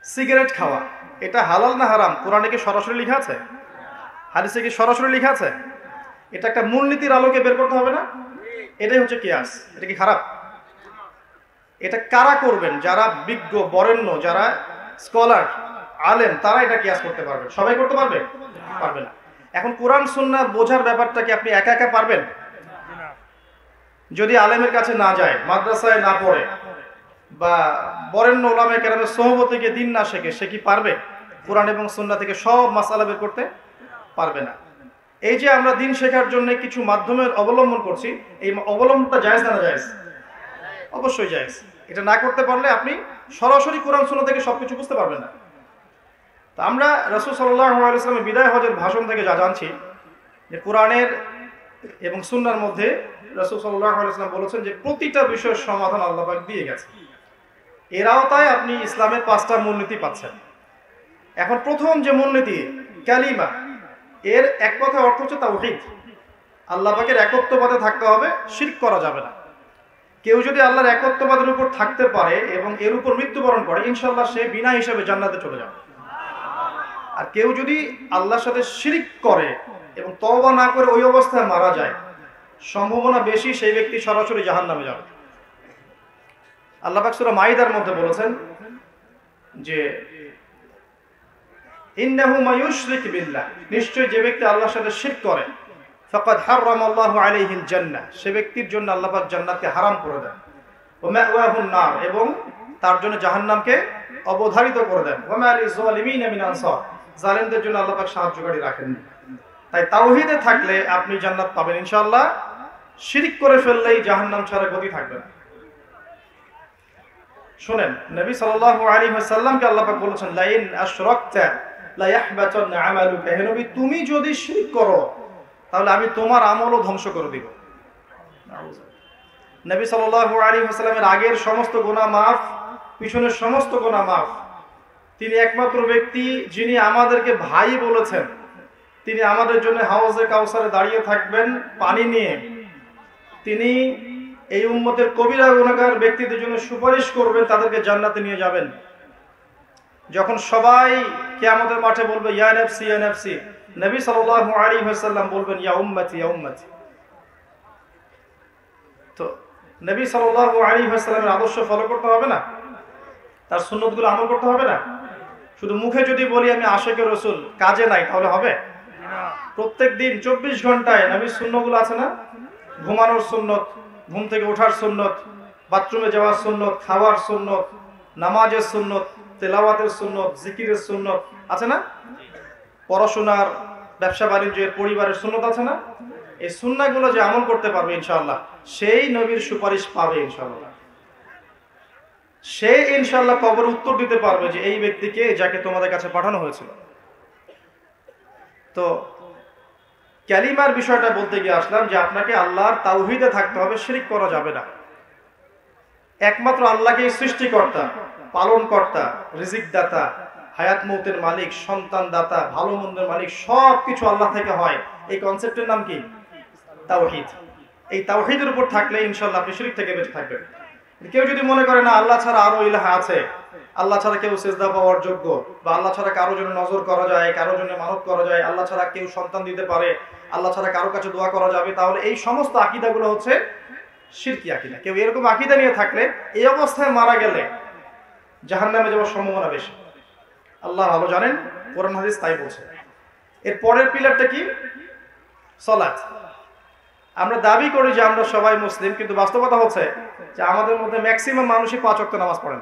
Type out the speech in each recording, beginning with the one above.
Cigarette খাওয়া এটা হালাল না হারাম কোরআনে কি সরাসরি লেখা আছে? হাদিসে কি সরাসরি লেখা আছে? এটা একটা মূলনীতির আলোকে বের করতে হবে না? এটাই হচ্ছে কিয়াস। এটা কি খারাপ? এটা কারা করবেন? যারা বিজ্ঞ বরেণ্য, যারা স্কলার আলেম, তারা এটা কিয়াস করতে পারবে। সবাই করতে পারবে? পারবে না। এখন কোরআন সুন্নাহ বোঝার ব্যাপারটা কি আপনি একা একা পারবেন? যদি আলেমের কাছে না যায়, মাদ্রাসায় না পড়ে, বা বরেণ্য ওলামায়ে কেরামের সোহবতে গিয়ে দিন না শেখে, সে কি পারবে কোরআন এবং সুন্নাহ থেকে সব মাসআলা বের করতে? পারবে না। এই যে আমরা দিন শেখার জন্য কিছু মাধ্যমের অবলম্বন করছি, এই অবলম্বনটা জায়েজ না জায়েজ? অবশ্যই জায়েজ। এটা না করতে পারলে আপনি সরাসরি কোরআন সুন্নাহ থেকে সবকিছু বুঝতে পারবেন না। তো আমরা রাসূল সাল্লাল্লাহু আলাইহি ওয়াসাল্লামের বিদায় হজের ভাষণ থেকে যা জানছি যে কোরআনের এবং সুন্নাহর মধ্যে রাসূল সাল্লাল্লাহু আলাইহি ওয়াসাল্লাম বলেছেন যে প্রতিটা বিষয়ের সমাধান আল্লাহ পাক দিয়ে গেছে। এর আওতায় আপনি ইসলামের 5টা মূলনীতি পাচ্ছেন। এখন প্রথম যে মূলনীতি কালিমা, এর এক কথায় অর্থ হচ্ছে তাওহীদ। আল্লাহ পাকের একত্ববাদে থাকতে হবে, শিরক করা যাবে না। কেউ যদি আল্লাহর একত্ববাদের উপর থাকতে পারে এবং এর উপর মৃত্যুবরণ করে, ইনশাআল্লাহ সে বিনা হিসাবে জান্নাতে চলে যাবে। আর কেউ যদি আল্লাহর সাথে শিরক করে এবং তওবা না করে ওই অবস্থায় মারা যায়, সম্ভাবনা বেশি সেই ব্যক্তি সরাসরি জাহান্নামে যাবে। আল্লাহ পাক সূরা মাইদার মধ্যে বলেছেন যে ইন্নাহু মায়ুশরিক বিল্লাহ, নিশ্চয় যে ব্যক্তি আল্লাহর সাথে শিরক করে, ফাকাদ হারামাল্লাহু আলাইহিল জান্নাহ, সে ব্যক্তির জন্য আল্লাহ পাক জান্নাতকে হারাম করে দেন। ওয়া মাওয়াহুন নার, এবং তার জন্য জাহান্নামকে অবধারিত করে দেন। ওয়া মা লিজ জালিমিনা মিন আনসার, জালেমদের জন্য আল্লাহ পাক সাহায্যকারী রাখেন না। তাই তাওহীদে থাকলে আপনি জান্নাত পাবেন ইনশাআল্লাহ। শিরক করে ফেললেই জাহান্নাম ছাড়া গতি থাকবে না। শুনেন, নবী সাল্লাল্লাহু আলাইহি ওয়াসাল্লামকে আল্লাহ পাক বলেছেন লাইন আশরাকতা লা ইয়াহবাতান্না আমালুকা, হে নবী তুমি যদি শিরক করো তাহলে আমি তোমার আমলও ধ্বংস করে দিব। নবী সাল্লাল্লাহু আলাইহি ওয়াসাল্লামের আগের সমস্ত গুনাহ মাফ, পিছনের সমস্ত গুনাহ মাফ। তিনি একমাত্র ব্যক্তি যিনি আমাদেরকে ভাই বলেছেন। তিনি আমাদের জন্য হাউজে কাউসারে দাঁড়িয়ে থাকবেন পানি নিয়ে। তিনি এই উম্মতের কবিরা গুনাহগার ব্যক্তিদের জন্য সুপারিশ করবেন, তাদেরকে জান্নাতে নিয়ে যাবেন। যখন সবাই কিয়ামতের মাঠে বলবে ইয়া নাফসি ইয়া নাফসি, নবী সাল্লাল্লাহু আলাইহি ওয়াসাল্লাম বলবেন ইয়া উম্মতি ইয়া উম্মতি। তো নবী সাল্লাল্লাহু আলাইহি ওয়াসাল্লামের আদর্শ ফলো করতে হবে না? তার সুন্নতগুলো আমল করতে হবে না? শুধু মুখে যদি বলি আমি আশিকে রাসূল, কাজে নাই, তাহলে হবে না। প্রত্যেকদিন 24 ঘন্টায় নবীর সুন্নতগুলো আছে না? ঘুমানোর সুন্নত, ঘুম থেকে ওঠার সুন্নত, বাথরুমে যাওয়ার সুন্নত, খাওয়ার সুন্নত, নামাজের সুন্নত, তেলাওয়াতের সুন্নত, জিকিরের সুন্নত আছে না? পড়াশোনার, ব্যবসা বাণিজ্যের, পরিবারের সুন্নত আছে না? এই সুন্নাহগুলো যে আমল করতে পারবে ইনশাআল্লাহ, সেই নবীর সুপারিশ পাবে ইনশাআল্লাহ। সে ইনশাআল্লাহ কবর উত্তর দিতে পারবে যে এই ব্যক্তিকে যাকে তোমাদের কাছে পাঠানো হয়েছিল। তো কালিমার বিষয়টা বলতে গিয়ে আসলাম যে আপনাকে আল্লাহর তাওহীদে থাকতে হবে, শিরক করা যাবে না। একমাত্র আল্লাহকেই সৃষ্টিকর্তা, পালনকর্তা, রিজিক দাতা, হায়াত মৌতের মালিক, সন্তান দাতা, ভালো মন্দের মালিক, সব কিছু আল্লাহ থেকে হয়। এই কনসেপ্টের নাম কি? তাওহীদ। এই তাওহীদের উপর থাকলে ইনশাআল্লাহ আপনি শিরক থেকে বেঁচে থাকবেন। কেউ যদি মনে করে না আল্লাহ ছাড়া আরো ইলাহ আছে, আল্লাহ ছাড়া কেউ সিজদা পাওয়ার যোগ্য, বা আল্লাহ ছাড়া কারো জন্য নজর করা যায়, কারো জন্য মানত করা যায়, আল্লাহ ছাড়া কেউ সন্তান দিতে পারে, আল্লাহ ছাড়া কারো কাছে দোয়া করা যাবে, তাহলে এই সমস্ত আকীদাগুলো হচ্ছে শিরকি আকীদা। কেউ এরকম আকীদা নিয়ে থাকলে এই অবস্থায় মারা গেলে জাহান্নামে যাওয়ার সম্ভাবনা বেশি। আল্লাহ ভালো জানেন, কোরআন হাদিস তাই বলছে। এর পরের পিলারটা কি? সালাত। আমরা দাবি করি যে আমরা সবাই মুসলিম, কিন্তু বাস্তবতা হচ্ছে যে আমাদের মধ্যে ম্যাক্সিমাম মানুষই 5 ওয়াক্ত নামাজ পড়ে না।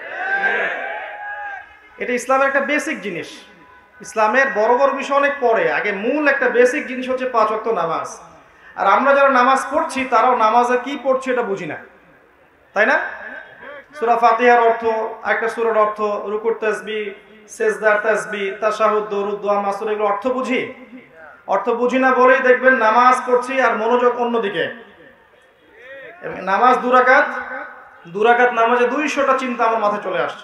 এটা ইসলামের একটা বেসিক জিনিস। ইসলামের বড় বড় বিষয় অনেক পরে, আগে মূল একটা বেসিক জিনিস হচ্ছে 5 ওয়াক্ত নামাজ। আর আমরা যারা নামাজ পড়ছি তারাও নামাজে কি পড়ছি এটা বুঝি না, তাই না? সূরা ফাতিহার অর্থ, একটা সূরার অর্থ, রুকুর তাসবিহ, সেজদার তাসবিহ, তাশাহুদ, দরুদ, দোয়া, মাসুর, এগুলো অর্থ বুঝি? অর্থ বুঝি না বলেই দেখবেন নামাজ পড়ছি আর মনোযোগ অন্যদিকে। নামাজ 2 রাকাত, 2 রাকাত নামাজে 200টা চিন্তা আমার মাথায় চলে আসছে।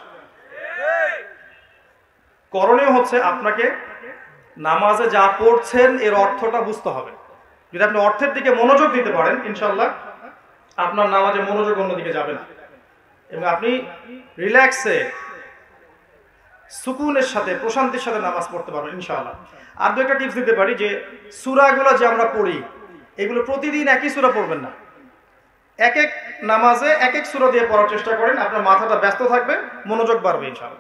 করণীয় হচ্ছে আপনাকে নামাজে যা পড়ছেন এর অর্থটা বুঝতে হবে। যদি আপনি অর্থের দিকে মনোযোগ দিতে পারেন ইনশাআল্লাহ আপনার নামাজে মনোযোগ অন্যদিকে যাবে না, এবং আপনি রিল্যাক্সে সুকুনের সাথে, প্রশান্তির সাথে নামাজ পড়তে পারবেন ইনশাআল্লাহ। আর দু একটা টিপস দিতে পারি, যে সূরাগুলো যে আমরা পড়ি এগুলো প্রতিদিন একই সূরা পড়বেন না, এক এক নামাজে এক এক সূরা দিয়ে পড়ার চেষ্টা করেন, আপনার মাথাটা ব্যস্ত থাকবে, মনোযোগ বাড়বে ইনশাআল্লাহ।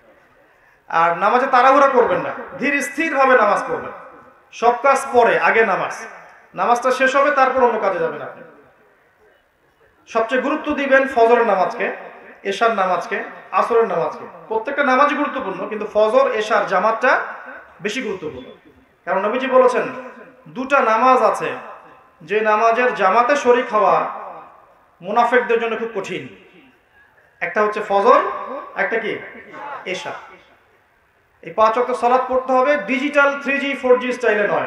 আর নামাজে তাড়াহুড়া করবেন না, ধীর স্থিরভাবে নামাজ পড়বেন। সব কাজ পরে, আগে নামাজটা শেষ হবে, তারপর অন্য কাজে যাবেন আপনি। সবচেয়ে গুরুত্ব দিবেন ফজরের নামাজকে, এশার নামাজকে, আসরের নামাজকে। প্রত্যেকটা নামাজই গুরুত্বপূর্ণ, কিন্তু ফজর এশার জামাতটা বেশি গুরুত্বপূর্ণ। কারণ নবীজি বলেছেন দুটা নামাজ আছে যে নামাজের জামাতে শরীক হওয়া মুনাফিকদের জন্য খুব কঠিন। একটা হচ্ছে ফজর, একটা কি এশা। এই 5 ওয়াক্ত সালাত পড়তে হবে ডিজিটাল 3G 4G স্টাইলে নয়।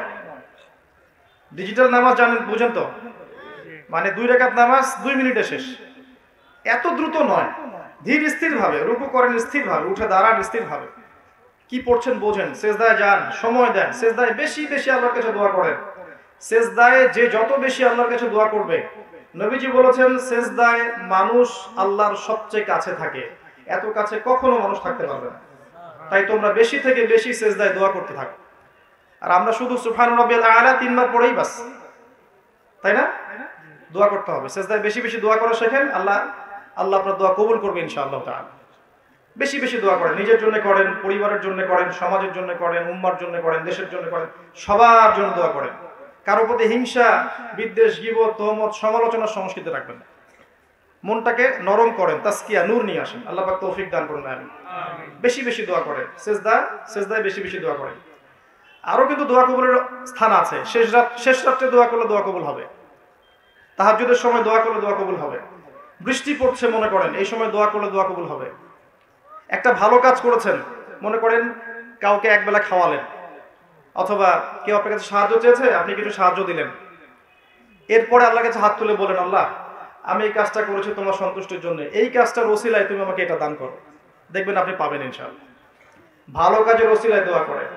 ডিজিটাল নামাজ জানেন, বুঝেন তো, মানে 2 রাকাত নামাজ 2 মিনিটে শেষ। এত দ্রুত নয়, ধীর স্থির ভাবে রুকু করেন, স্থির ভাবে উঠে দাঁড়ান, স্থির ভাবে কি পড়ছেন বোঝেন, সেজদায় যান, সময় দেন, সেজদায় বেশি বেশি আল্লাহর কাছে দোয়া করেন। সেজদায় যে যত বেশি আল্লাহর কাছে দোয়া করবে, নবীজি বলেছেন সেজদায় মানুষ আল্লাহর সবচেয়ে কাছে থাকে, এত কাছে কখনো মানুষ থাকতে পারবে না। তাই তোমরা বেশি থেকে বেশি সেজদায় দোয়া করতে থাকো। আর আমরা শুধু সুবহান রাব্বিয়াল আলা 3 বার পড়েই বাস, তাই না? দোয়া করতে হবে, সেজদায় বেশি বেশি দোয়া করা শেখেন, আল্লাহ আপনার দোয়া কবুল করবে ইনশাআল্লাহ তাআলা। বেশি বেশি দোয়া করেন, নিজের জন্য করেন, পরিবারের জন্য করেন, সমাজের জন্য করেন, উম্মার জন্য করেন, দেশের জন্য করেন, সবার জন্য দোয়া করেন। কারো প্রতি হিংসা, বিদ্বেষ, গীবত, তহমত, সমালোচনার সংস্কৃতি রাখবেন না। মনটাকে নরম করেন, তাসকিয়া, নূর নিয়ে আসেন। আল্লাহ পাক তৌফিক দান করুন। আমিন। বেশি বেশি দোয়া করেন, সেজদায় বেশি বেশি দোয়া করেন। আরো কিন্তু দোয়া কবুলের স্থান আছে। শেষ রাত্রে দোয়া করলে দোয়া কবুল হবে, তাহাজ্জুদের সময় দোয়া করলে দোয়া কবুল হবে, বৃষ্টি পড়ছে মনে করেন এই সময় দোয়া করলে দোয়া কবুল হবে। একটা ভালো কাজ করেছেন, মনে করেন কাউকে একবেলা খাওয়ালেন, অথবা কেউ আপনার কাছে সাহায্য চেয়েছে, আপনি কিছু সাহায্য দিলেন, এরপরে আল্লাহর কাছে হাত তুলে বলেন, আল্লাহ আমি এই কাজটা করেছি তোমার সন্তুষ্টির জন্য, এই কাজটার ওসিলায় তুমি আমাকে এটা দান করো, দেখবেন আপনি পাবেন ইনশাআল্লাহ। ভালো কাজের ওসিলায় দোয়া করেন,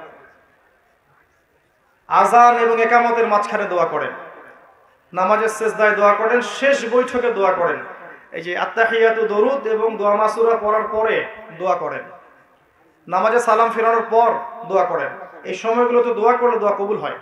আযান এবং ইকামতের মাঝখানে দোয়া করেন, নামাজের সেজদায় দোয়া করেন, শেষ বৈঠকে দোয়া করেন। এই যে আত্তাহিয়াতু, দরুদ এবং দোয়া মাসুরা পড়ার পরে দোয়া করেন, নামাজে সালাম ফেরানোর পর দোয়া করেন। এই সময়গুলোতে দোয়া করলে দোয়া কবুল হয়।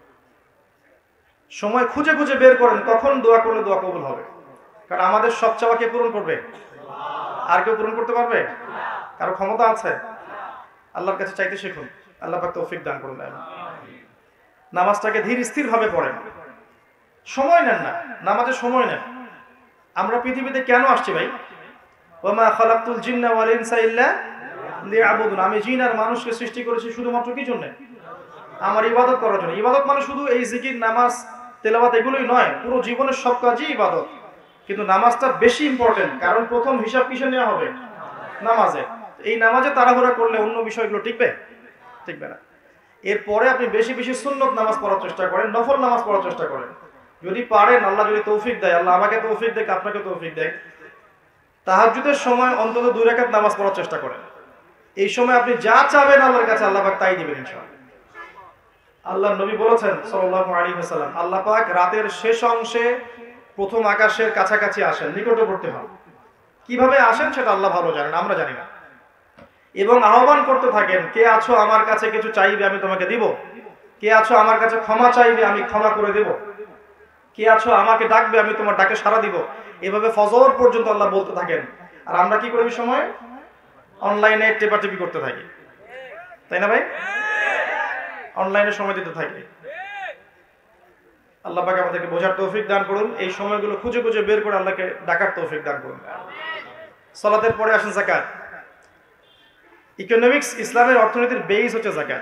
সময় খুঁজে খুঁজে বের করেন কখন দোয়া করলে দোয়া কবুল হবে। কারণ আমাদের সব চাওয়া কে পূরণ করবে? আর কেউ পূরণ করতে পারবে? কারো ক্ষমতা আছে? আল্লাহর কাছে চাইতে শিখুন, আল্লাহ পাক তৌফিক দান করুন। নামাজটাকে ধীর স্থির ভাবে পড়েন, সময় নেন না, নামাজে সময় নেন। আমরা পৃথিবীতে কেন আসছি ভাই? ওয়ামা খালাকতুল জিন্না ওয়াল ইনসা ইল্লা লিয়াবুদুন। আমি জিন আর মানুষকে সৃষ্টি করেছি শুধুমাত্র কি জন্য? আমার ইবাদত করার জন্য। ইবাদত মানে শুধু এই জিকির, নামাজ, তেলাওয়াত এগুলোই নয়, পুরো জীবনের সব কাজই ইবাদত। কিন্তু নামাজটা বেশি ইম্পর্টেন্ট, কারণ প্রথম হিসাব কিসে নেওয়া হবে? নামাজে। এই নামাজে তাড়াহুড়া করলে অন্য বিষয়গুলো টিকবে না। এরপরে আপনি বেশি বেশি সুন্নত নামাজ পড়ার চেষ্টা করেন, নফল নামাজ পড়ার চেষ্টা করেন। যদি পারেন, আল্লাহ যদি তৌফিক দেয়, আল্লাহ আমাকে তৌফিক দেয়, আপনাকে তৌফিক দেয়, তাহাজ্জুদের সময় অন্তত 2 রাকাত নামাজ পড়ার চেষ্টা করেন। এই সময় আপনি যা চাবেন আল্লাহর কাছে আল্লাহ পাক তাই দিবেন ইনশাআল্লাহ। আল্লাহর নবী বলেছেন সাল্লাল্লাহু আলাইহি ওয়াসাল্লাম, আল্লাহ পাক রাতের শেষ অংশে প্রথম আকাশের কাছাকাছি আসেন, নিকটবর্তী হন। কিভাবে আসেন সেটা আল্লাহ ভালো জানেন, আমরা জানি না। এবং আহ্বান করতে থাকেন, কে আছো আমার কাছে কিছু চাইবে আমি তোমাকে দিব, কে আছো আমার কাছে ক্ষমা চাইবে আমি ক্ষমা করে দেব, কে আছো আমাকে ডাকবে আমি তোমার ডাকে সাড়া দিব। এভাবে ফজর পর্যন্ত আল্লাহ বলতে থাকেন। আর আমরা কি করি? সময় অনলাইনে টেপাটেপি করতে থাকি, তাই না ভাই? অনলাইনে সময় দিতে থাকি। আল্লাহ পাক আমাদেরকে বোঝার তৌফিক দান করুন। এই সময়গুলো খুঁজে খুঁজে বের করে আল্লাহকে ডাকার তৌফিক দান করুন। সালাতের পরে আসেন যাকাত। ইকোনমিক্স, ইসলামের অর্থনীতির বেস হচ্ছে যাকাত।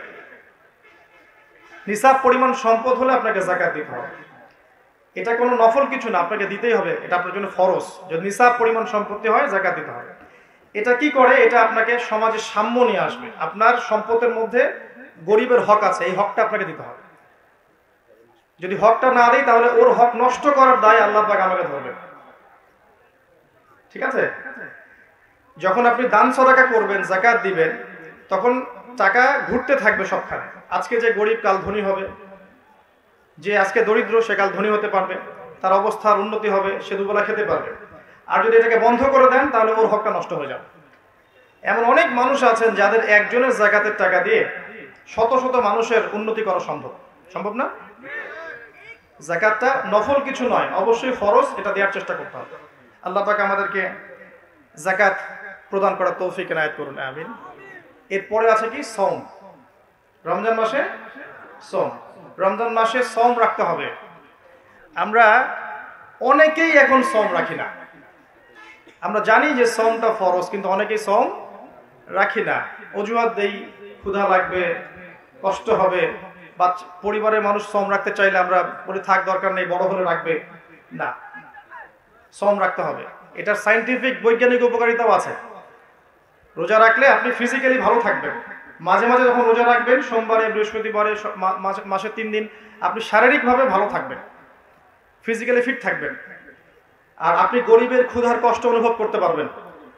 নিসাব পরিমাণ সম্পদ হলে আপনাকে যাকাত দিতে হবে। এটা কোনো নফল কিছু না, আপনাকে দিতেই হবে, এটা আপনার জন্য ফরজ। যদি নিসাব পরিমাণ সম্পত্তি হয় যাকাত দিতে হবে। এটা কি করে? এটা আপনাকে সমাজে সাম্য নিয়ে আসবে। আপনার সম্পদের মধ্যে গরিবের হক আছে, এই হকটা আপনাকে দিতে হবে। যদি হকটা না দেই তাহলে ওর হক নষ্ট করার দায় আল্লাহ পাক আমাকে ধরবে। ঠিক আছে? যখন আপনি দান সদকা করবেন, যাকাত দিবেন, তখন টাকা ঘুরতে থাকবে সবখানে। আজকে যে গরিব কাল ধনী হবে, যে আজকে দরিদ্র সে কাল ধনী হতে পারবে, তার অবস্থার উন্নতি হবে, সে দুবেলা খেতে পারবে। আর যদি এটাকে বন্ধ করে দেন তাহলে ওর হকটা নষ্ট হয়ে যাবে। এমন অনেক মানুষ আছেন যাদের একজনের যাকাতের টাকা দিয়ে শত শত মানুষের উন্নতি করা সম্ভব, সম্ভব না? যাকাতটা নফল কিছু নয়, অবশ্যই ফরজ, এটা দেওয়ার চেষ্টা করতে হবে। আল্লাহ পাক আমাদেরকে যাকাত প্রদান করার তৌফিক এনায়েত করুন, আমিন। এরপরে আছে কি? সওম। রমজান মাসে সওম, রমজান মাসে সওম রাখতে হবে। আমরা অনেকেই এখন সওম রাখি না। আমরা জানি যে সওমটা ফরজ, কিন্তু অনেকেই সওম রাখি না। অজুহাত দেই, ক্ষুধা লাগবে, কষ্ট হবে, বা পরিবারের মানুষ সওম রাখতে চাইলে আমরা বলি থাক, দরকার নেই, বড় হলে রাখবে না। সওম রাখতে হবে, এটার সায়েন্টিফিক বৈজ্ঞানিক উপকারিতাও আছে। রোজা রাখলে আপনি ফিজিক্যালি ভালো থাকবেন। মাঝে মাঝে যখন রোজা রাখবেন, সোমবারে, বৃহস্পতিবারে, মাসে 3 দিন, আপনি শারীরিকভাবে ভালো থাকবেন, ফিজিক্যালি ফিট থাকবেন। আর আপনি গরিবের ক্ষুধার কষ্ট অনুভব করতে পারবেন।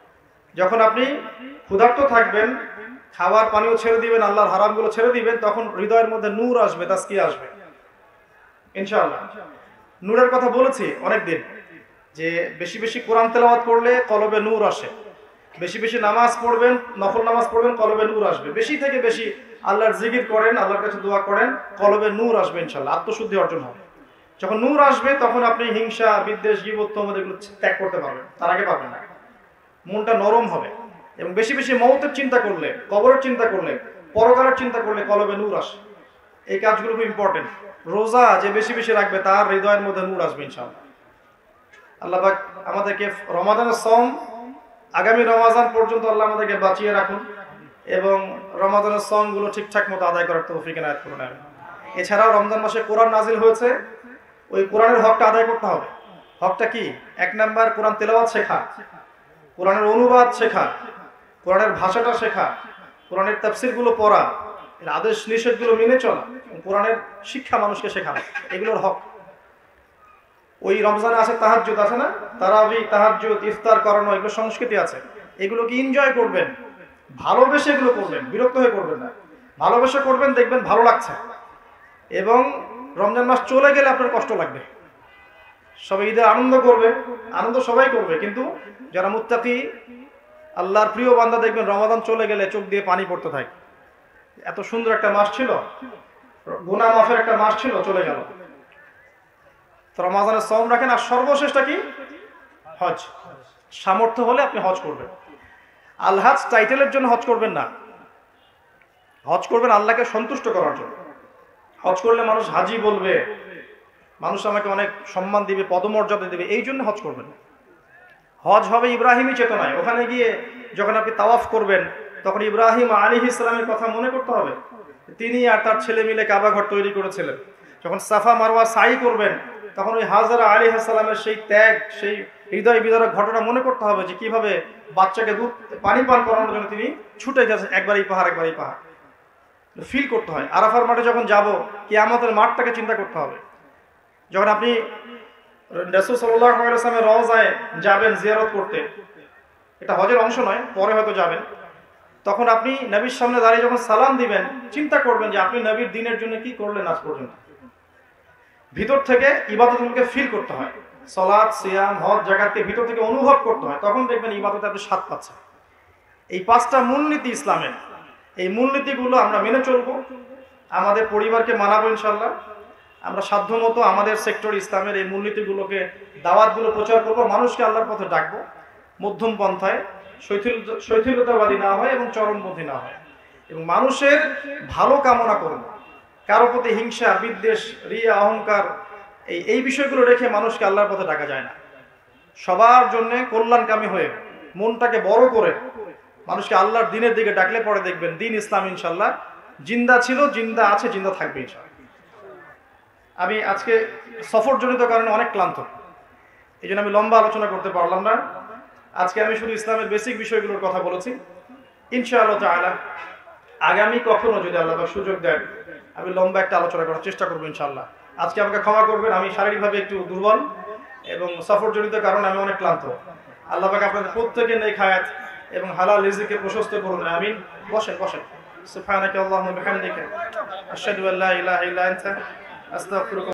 যখন আপনি ক্ষুধার্ত থাকবেন, খাবার পানিও ছেড়ে দিবেন, আল্লাহর হারামগুলো ছেড়ে দিবেন, তখন হৃদয়ের মধ্যে নূর আসবে, তাসকিয়া আসবে ইনশাআল্লাহ। নূরের কথা বলেছি অনেকদিন, যে বেশি বেশি কোরআন তেলাওয়াত করলে কলবে নূর আসে, বেশি বেশি নামাজ পড়বেন, নফল নামাজ পড়বেন, কলবে নূর আসবে। বেশি থেকে বেশি আল্লাহর জিকির করেন, আল্লাহর কাছে দোয়া করেন, কলবে নূর আসবে ইনশাআল্লাহ, আত্মশুদ্ধি অর্জন হবে। যখন নূর আসবে তখন আপনি হিংসা, বিদ্বেষ, গীবত, তমদ এগুলো ত্যাগ করতে পারবেন, তার আগে পারবেন না। মনটা নরম হবে, এবং বেশি বেশি মওতের চিন্তা করলে, কবরের চিন্তা করলে, পরকালের চিন্তা করলে কলবে নূর আসে। এই কাজগুলো খুব ইম্পর্টেন্ট। রোজা যে বেশি বেশি রাখবে তার হৃদয়ের মধ্যে নূর আসবে ইনশাআল্লাহ। আল্লাহ পাক আমাদেরকে রমাদানের সওম, আগামী রমাদান পর্যন্ত আল্লাহ আমাদেরকে বাঁচিয়ে রাখুন, এবং রমাদানের সওমগুলো ঠিকঠাক মতো আদায় করার তৌফিক এনায়েত করুন। এছাড়াও রমজান মাসে কোরআন নাজিল হয়েছে, ওই কোরআনের হকটা আদায় করতে হবে। হকটা কি? 1 নাম্বার, কোরআন তেলাওয়াত শেখা, কোরআনের অনুবাদ শেখা, কোরআনের ভাষাটা শেখা, কোরআনের তাফসীরগুলো পড়া, এর আদেশ নিষেধগুলো মেনে চলা, কোরআনের শিক্ষা মানুষকে শেখানো, এগুলোর হক। ওই রমজানে আছে তাহাজ্জুদ, আছে না? তারাবি, তাহাজ্জুদ, ইফতার করানো, এগুলো সংস্কৃতি আছে। এগুলোকে এনজয় করবেন, ভালোবেসে এগুলো করবেন, বিরক্ত হয়ে করবেন না, ভালোবেসে করবেন, দেখবেন ভালো লাগছে। এবং রমজান মাস চলে গেলে আপনার কষ্ট লাগবে। সবাই ঈদের আনন্দ করবে, আনন্দ সবাই করবে, কিন্তু যারা মুত্তাকি, আল্লাহর প্রিয় বান্দা, দেখবেন রমাদান চলে গেলে চোখ দিয়ে পানি পড়তে থাকে। এত সুন্দর একটা মাস ছিল, গুনাহ মাফের একটা মাস ছিল, চলে গেল। তো রমাদানের সওম রাখেন। আর সর্বশেষটা কি? হজ। সামর্থ্য হলে আপনি হজ করবেন। আল হজ টাইটেলের জন্য হজ করবেন না, হজ করবেন আল্লাহকে সন্তুষ্ট করার জন্য। হজ করলে মানুষ হাজি বলবে, মানুষ আমাকে অনেক সম্মান দিবে, পদমর্যাদা দিবে, এই জন্য হজ করবেন। হজ হবে ইব্রাহিমী চেতনায়। ওখানে গিয়ে যখন আপনি তাওয়াফ করবেন, তখন ইব্রাহিম আলাইহিস সালামের কথা মনে করতে হবে। তিনি আর তার ছেলে মিলে কাবা ঘর তৈরি করেছিলেন। যখন সাফা মারওয়া সাই করবেন, তখন ওই হাজরা আলাইহিস সালামের সেই ত্যাগ, সেই হৃদয় বিদারক ঘটনা মনে করতে হবে, যে কিভাবে বাচ্চাকে দুধ পানি পান করানোর জন্য তিনি ছুটে গেছেন, একবারই পাহাড়, একবারই পাহাড়। ফিল করতে হয়। আরাফার মাঠে যখন যাব, কিয়ামতের মাঠটাকে চিন্তা করতে হবে। যখন আপনি রাসূল সাল্লাল্লাহু আলাইহি ওয়াসাল্লামের রওজায় যাবেন জিয়ারত করতে, এটা হজের অংশ নয়, পরে হয়তো যাবেন, তখন আপনি নবীর সামনে দাঁড়িয়ে যখন সালাম দিবেন, চিন্তা করবেন যে আপনি নবীর দ্বীনের জন্য কি করলেন আজ পর্যন্ত। ভিতর থেকে ইবাদতগুলোকে ফিল করতে হয়। সালাত, সিয়াম, হজ, যাকাতকে ভিতর থেকে অনুভব করতে হয়, তখন দেখবেন ইবাদতে আপনি স্বাদ পাচ্ছেন। এই 5টা মূলনীতি ইসলামের, এই মূলনীতিগুলো আমরা মেনে চলবো, আমাদের পরিবারকে মানাবো ইনশাআল্লাহ। আমরা সাধ্যমতো আমাদের সেক্টর ইসলামের এই মূলনীতিগুলোকে, দাওয়াতগুলো প্রচার করবো, মানুষকে আল্লাহর পথে ডাকবো, মধ্যম পন্থায়, শৈথিলতাবাদী না হয় এবং চরমপন্থী না হয়, এবং মানুষের ভালো কামনা করবো। কারো প্রতি হিংসা, বিদ্বেষ, রিয়া, অহংকার, এই বিষয়গুলো রেখে মানুষকে আল্লাহর পথে ডাকা যায় না। সবার জন্য কল্যাণকামী হয়ে, মনটাকে বড় করে মানুষকে আল্লাহর দ্বীনের দিকে ডাকলে পরে দেখবেন দ্বীন ইসলাম ইনশাআল্লাহ জিন্দা ছিল, জিন্দা আছে, জিন্দা থাকবে ইনশাআল্লাহ। আমি আজকে সফরজনিত কারণে অনেক ক্লান্ত, এই জন্য আমি লম্বা আলোচনা করতে পারলাম না। আজকে আমি শুধু ইসলামের বেসিক বিষয়গুলোর কথা বলেছি। ইনশাআল্লাহ তাআলা আগামী কখনো যদি আল্লাহ সুযোগ দেন, আমি লম্বা একটা আলোচনা করার চেষ্টা করবো ইনশাআল্লাহ। আজকে আমাকে ক্ষমা করবেন, আমি শারীরিকভাবে একটু দুর্বল এবং সফরজনিত কারণে আমি অনেক ক্লান্ত। আল্লাহ পাক আপনাদের প্রত্যেকে নেক হায়াত এবং হালাল রিজিকে প্রশস্ত করুন, আমিন। বসেন বসেন। সুবহানাকা আল্লাহুম্মা বিহামদিকা আশহাদু আল্লা ইলাহা ইল্লা আনতা আস্তাগফিরুকা।